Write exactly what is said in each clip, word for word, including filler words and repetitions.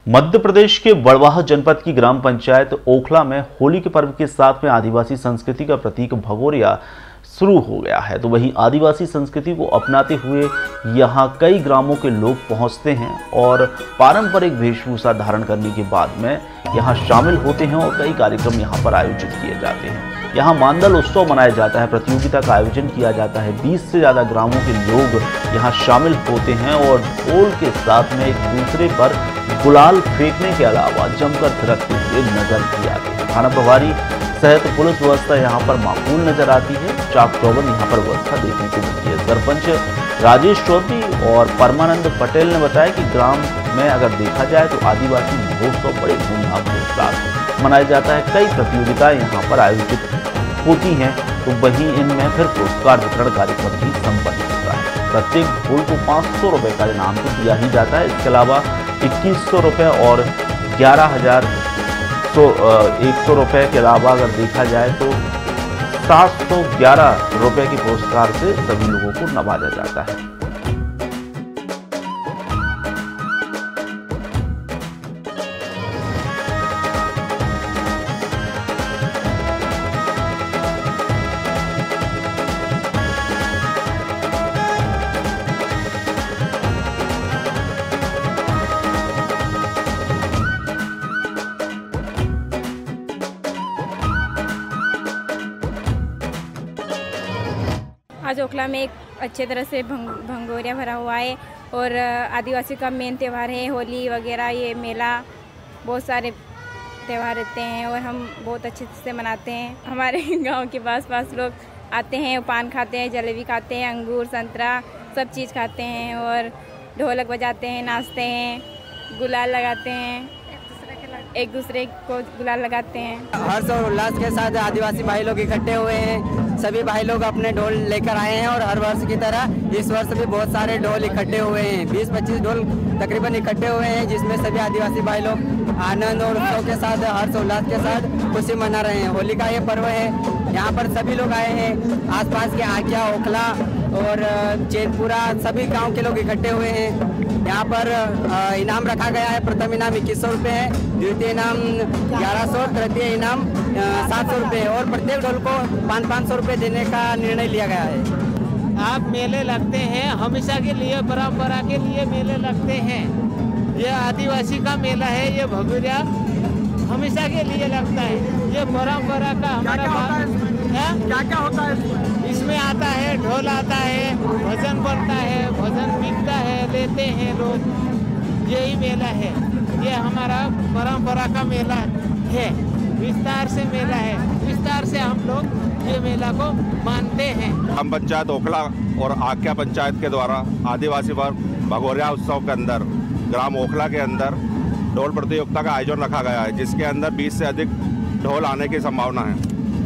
मध्य प्रदेश के बड़वाह जनपद की ग्राम पंचायत ओखला में होली के पर्व के साथ में आदिवासी संस्कृति का प्रतीक भगोरिया शुरू हो गया है। तो वहीं आदिवासी संस्कृति को अपनाते हुए यहां कई ग्रामों के लोग पहुंचते हैं और पारंपरिक वेशभूषा धारण करने के बाद में यहां शामिल होते हैं और कई कार्यक्रम यहां पर आयोजित किए जाते हैं। यहां मांदल उत्सव मनाया जाता है, प्रतियोगिता का आयोजन किया जाता है। बीस से ज्यादा ग्रामों के लोग यहां शामिल होते हैं और ढोल के साथ में एक दूसरे पर गुलाल फेंकने के अलावा जमकर थिरकते हुए नजर भी आते हैं। थाना प्रभारी सहित पुलिस व्यवस्था यहाँ पर माकूल नजर आती है। चाक चौबंद यहाँ पर व्यवस्था देखने को मिलती है। सरपंच राजेश चौधरी और परमानंद पटेल ने बताया कि ग्राम में अगर देखा जाए तो आदिवासी महोत्सव बड़े धूमधाम के साथ मनाया जाता है। कई प्रतियोगिताएं यहाँ पर आयोजित होती हैं, तो वहीं इनमें फिर पुरस्कार वितरण कार्यक्रम भी संपन्न होता है। प्रत्येक ढोल को पाँच सौ रुपए का इनाम तो दिया ही जाता है। इसके अलावा इक्कीस सौ रुपये और ग्यारह हजार सौ एक सौ रुपये के अलावा अगर देखा जाए तो सात सौ ग्यारह रुपये के पुरस्कार से सभी लोगों को नवाजा जाता है। आज ओखला में एक अच्छे तरह से भंग भंगोरिया भरा हुआ है और आदिवासी का मेन त्यौहार है होली वगैरह। ये मेला बहुत सारे त्यौहार रहते हैं और हम बहुत अच्छे से मनाते हैं। हमारे गांव के पास पास लोग आते हैं, पान खाते हैं, जलेबी खाते हैं, अंगूर संतरा सब चीज़ खाते हैं और ढोलक बजाते हैं, नाचते हैं, गुलाल लगाते हैं, एक दूसरे को गुलाल लगाते हैं। हर्ष और उल्लास के साथ आदिवासी भाई लोग इकट्ठे हुए हैं। सभी भाई लोग अपने ढोल लेकर आए हैं और हर वर्ष की तरह इस वर्ष भी बहुत सारे ढोल इकट्ठे हुए हैं। बीस पच्चीस ढोल तकरीबन इकट्ठे हुए हैं, जिसमें सभी आदिवासी भाई लोग आनंद और उत्सव के साथ हर्ष उल्लास के साथ खुशी मना रहे हैं। होली का ये पर्व है, यहाँ पर सभी लोग आए हैं। आसपास के आकिया, ओखला और चैनपुरा सभी गाँव के लोग इकट्ठे हुए हैं। यहाँ पर इनाम रखा गया है। प्रथम इनाम इक्कीस सौ रुपये है, द्वितीय इनाम ग्यारह सौ, तृतीय इनाम सात सौ रुपये और प्रत्येक ढोल को पाँच पाँच सौ रुपये देने का निर्णय लिया गया है। आप मेले लगते हैं, हमेशा के लिए परंपरा के लिए मेले लगते हैं। ये आदिवासी का मेला है, ये भगोरिया हमेशा के लिए लगता है। ये परंपरा का हमारा क्या क्या होता है इसमें आता है, ढोल आता है, भजन बनता है, भजन बिकता है, लेते हैं लोग। यही मेला है, ये हमारा परंपरा का मेला है। विस्तार से मेला है, विस्तार से हम लोग ये मेला को मानते हैं। ग्राम पंचायत ओखला और आकिया पंचायत के द्वारा आदिवासी वर्ग भगोरिया उत्सव के अंदर ग्राम ओखला के अंदर ढोल प्रतियोगिता का आयोजन रखा गया है, जिसके अंदर बीस से अधिक ढोल आने की संभावना है।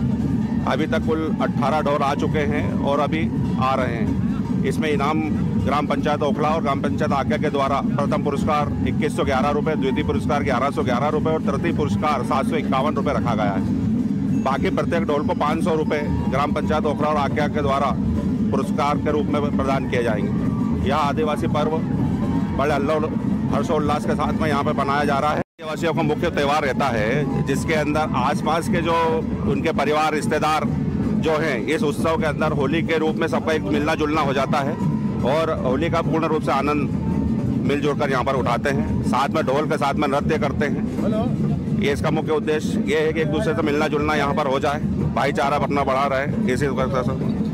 अभी तक कुल अठारह ढोल आ चुके हैं और अभी आ रहे हैं। इसमें इनाम ग्राम पंचायत ओखला और ग्राम पंचायत आकिया के द्वारा प्रथम पुरस्कार इक्कीस सौ ग्यारह रुपये, द्वितीय पुरस्कार ग्यारह सौ ग्यारह रुपये और तृतीय पुरस्कार सात सौ इक्यावन रुपये रखा गया है। बाकी प्रत्येक ढोल को पाँच सौ रुपये ग्राम पंचायत ओखला और आकिया के द्वारा पुरस्कार के रूप में प्रदान किए जाएंगे। यह आदिवासी पर्व बड़े अल्लाह हर्षोल्लास के साथ में यहाँ पर मनाया जा रहा है। आदिवासियों का मुख्य त्यौहार रहता है, जिसके अंदर आसपास के जो उनके परिवार रिश्तेदार जो हैं, इस उत्सव के अंदर होली के रूप में सबका एक मिलना जुलना हो जाता है और होली का पूर्ण रूप से आनंद मिलजुल कर यहाँ पर उठाते हैं। साथ में ढोल के साथ में नृत्य करते हैं। ये इसका मुख्य उद्देश्य ये है कि एक दूसरे से मिलना जुलना यहाँ पर हो जाए, भाईचारा अपना बढ़ा रहे, इसी तरह से